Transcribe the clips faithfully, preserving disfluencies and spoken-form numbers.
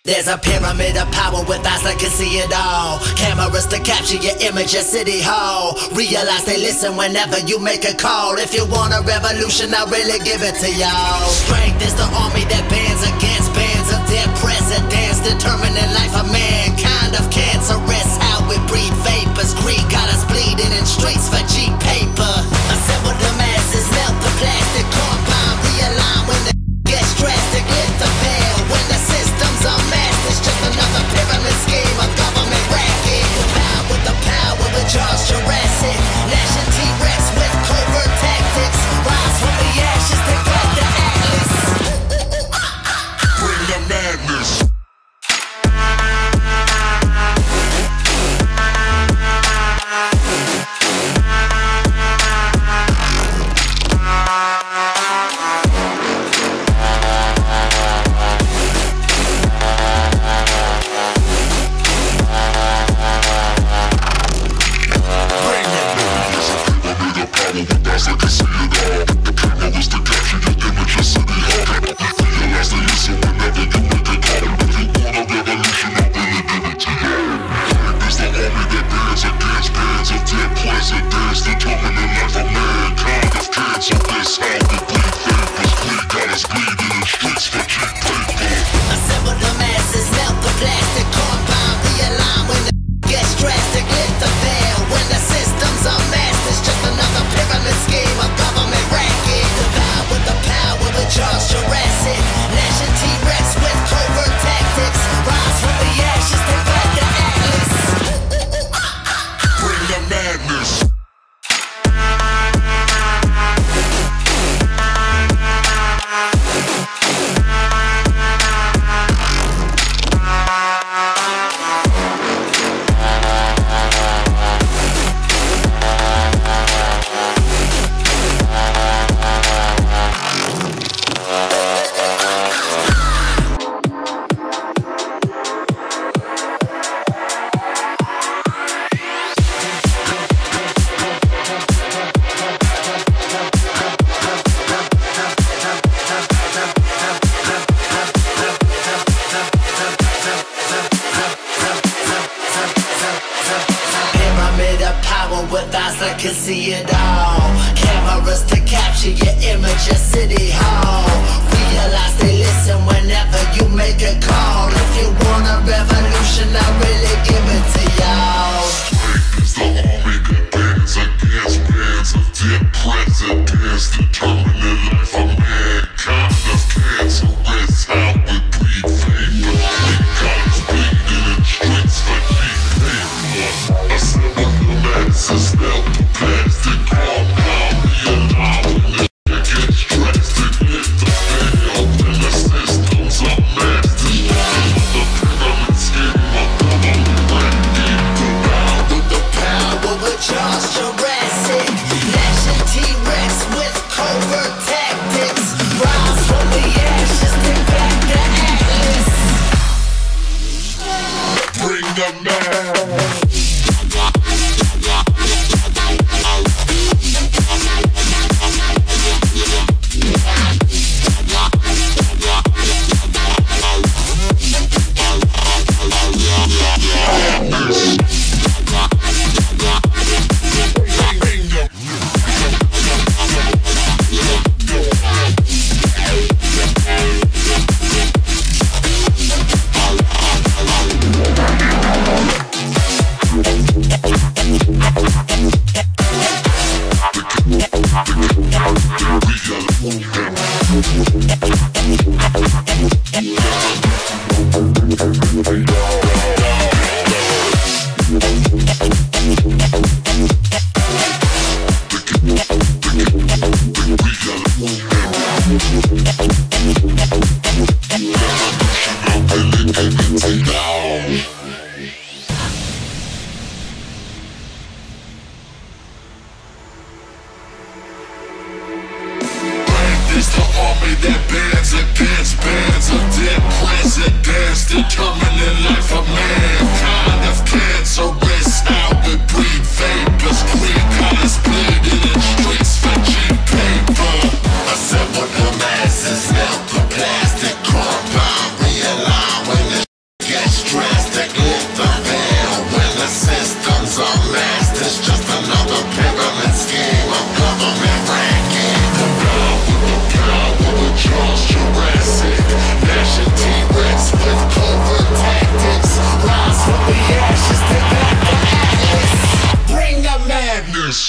There's a pyramid of power with eyes that can see it all. Cameras to capture your image at City Hall. Realize they listen whenever you make a call. If you want a revolution, I'll really give it to y'all. Strength is the army that bands against bands of dead presidents, determining life of mankind of cancerous. How we breathe vapors, greed got us bleeding in streets for cheap paper. Assemble the masses, melt the plastic, compound, realign when the gets drastic, lift the veil when the systems are masked. It's just another pyramid scheme, a government racket. Combined with the power of Charles Jurassic, Nation T-Rex with covert tactics. Rise from the ashes, take back the Atlas. Bring the madness. With eyes that can see it all. Cameras to capture your image at City Hall. Realize they listen whenever you make a call. If you want a revolution, I'll really give it to y'all. Strength is the army that bands against bands of dead presidents, determining life of mankind of cancerous. How we breathe vapor, we got us bleeding in streets for cheap paper. Assemble the masses, melt the plastic, compound, realign when the gets drastic, lift the veil when the systems are mastered. The pyramid scheme, a government racket. Combined with the power of Charles Jurassic, Nation T-Rex with covert tactics. Rise from the ashes, take back the Atlas. Bring the madness. It's the army that bands against bands of dead presidents, determining life of mankind of cancerous. How we breathe vapors, greed got us bleeding in streets for cheap paper. Assemble the masses, melt the plastic, compound, realign when the It's just another pyramid scheme of government racket. The guy with the guy with the jaws Jurassic, gnashing T-Rex with covert tactics. Rise from the ashes, take back the atlas. Bring the madness.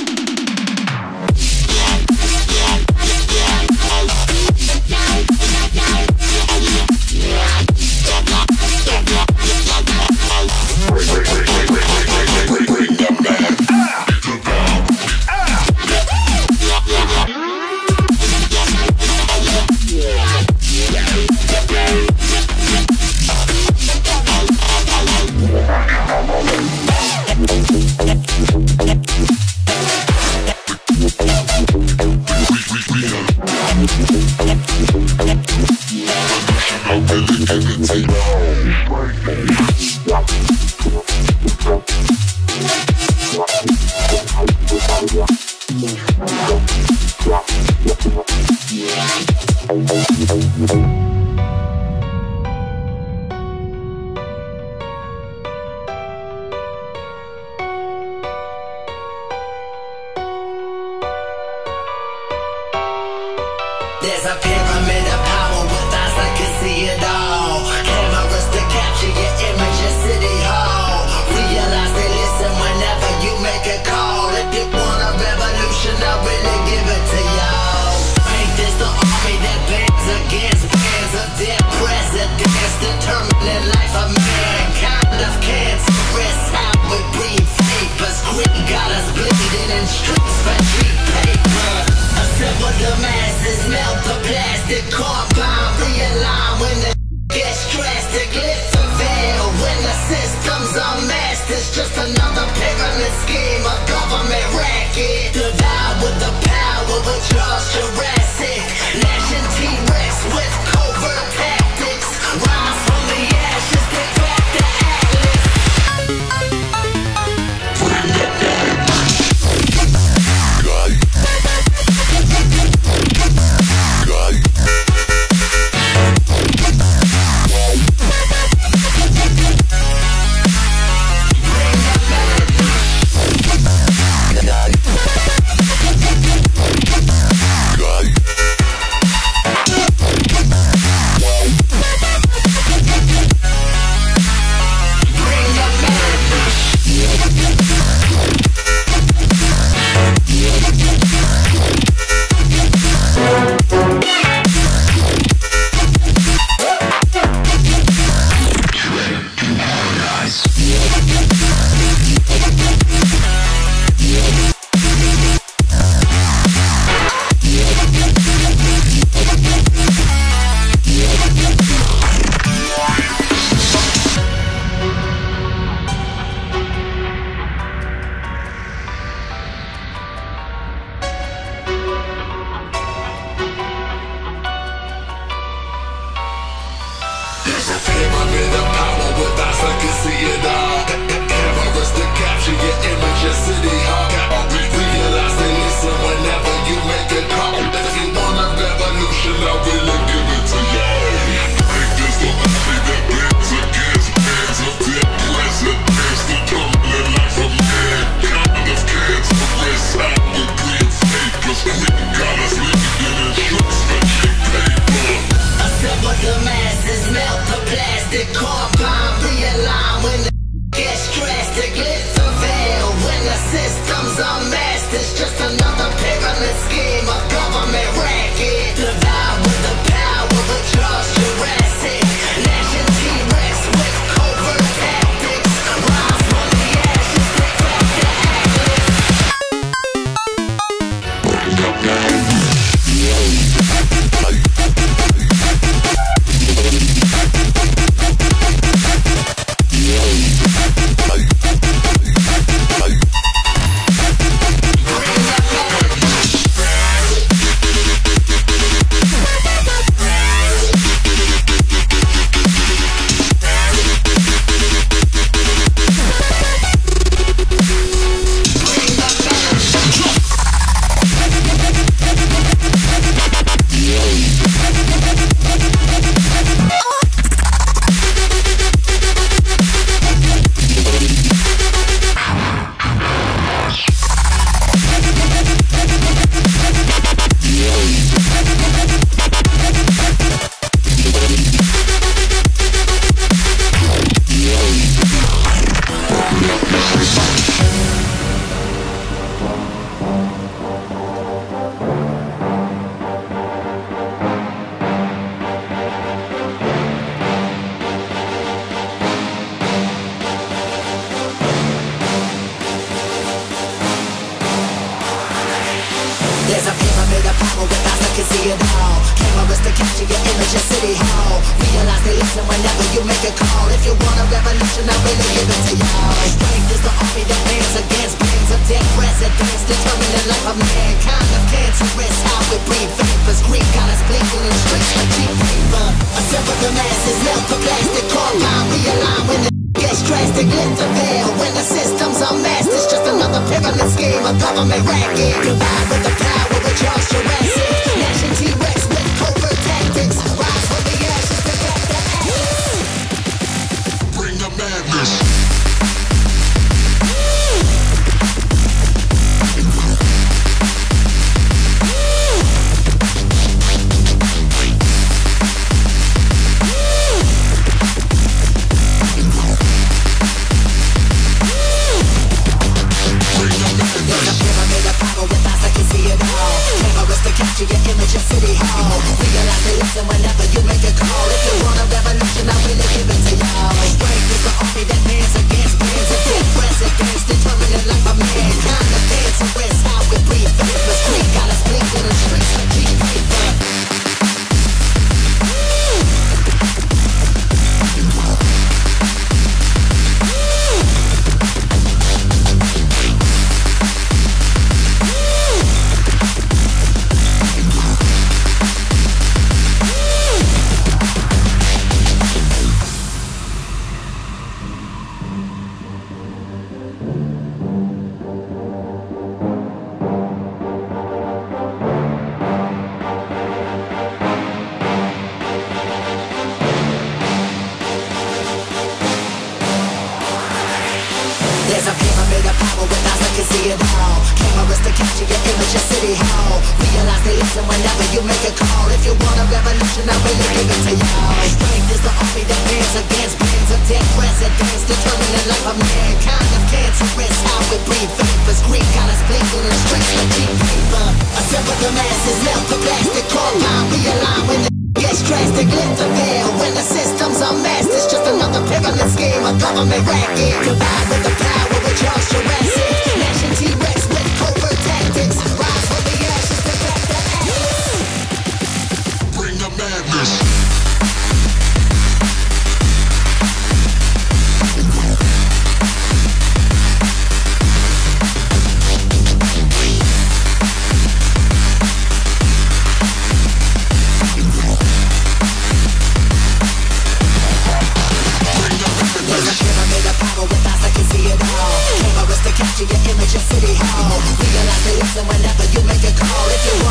There's a pyramid of power with eyes that can see it all. Cameras to capture your image in City Hall. Realize they listen whenever you make a call. If you want a revolution, I'll really give it to y'all. Ain't this the army that bands against bands of dead presidents, determining life of mankind of cancerous? How we breathe vapors, greed got us bleeding in streets for cheap paper. Assemble the masses, melt the plastic compound, realign when the gets drastic. Lift the veil when the system's unmasked. It's just another pyramid scheme, a government racket. Divide with the power with Jaws Jurassic, gnashing T-Rex with covert tactics. Rise from the ashes, take back the atlas. God. can see it all. Cameras to capture your image at City Hall. Realize they listen whenever you make a call. If you want a revolution, I really give it to y'all. Strength is the army that bands against brains of dead presidents, determining the life of mankind. Of cancerous, how we breathe vapors. Greek got us blinking in streets like cheap paper. A simple the masses melt the plastic carbine. Realign when the gets drastic, lift the veil. When the systems are masked, it's just another pyramid scheme, a government racket. Combined with the power of Charles Jurassic, gnashing T-Rex with covert tactics. Rise from the ashes to back the ashes. Bring the madness. Capture your image at City Hall. Realize they listen whenever you make a call. If you want a revolution, I really give it to y'all. Strength is the army that bands against brands of dead presidents, determining the life of mankind. The cancerous, how we breathe vapors. Greek got us blinking in streets like cheap paper. There's a pyramid of power with eyes that can see it all. Cameras to capture your image at City Hall. Realize they listen whenever you make a call. If you want a revolution, I really give it to y'all. Strength is the army that bands against brands of dead presidents, determining the life of mankind. Of cancerous, how we breathe vapors. Greek got us blinking in streets like cheap paper. Assemble the masses, melt the plastic carbine. Realign when the gets drastic, lift the veil. When the systems are masked, it's just another pyramid scheme, a government racket. Combined with the power of Charles Jurassic, gnashing T-Rex with covert tactics. Rise from the ashes to back the ashes. Bring the madness. Capture your image at City Hall. Realize they listen whenever you make a call. If you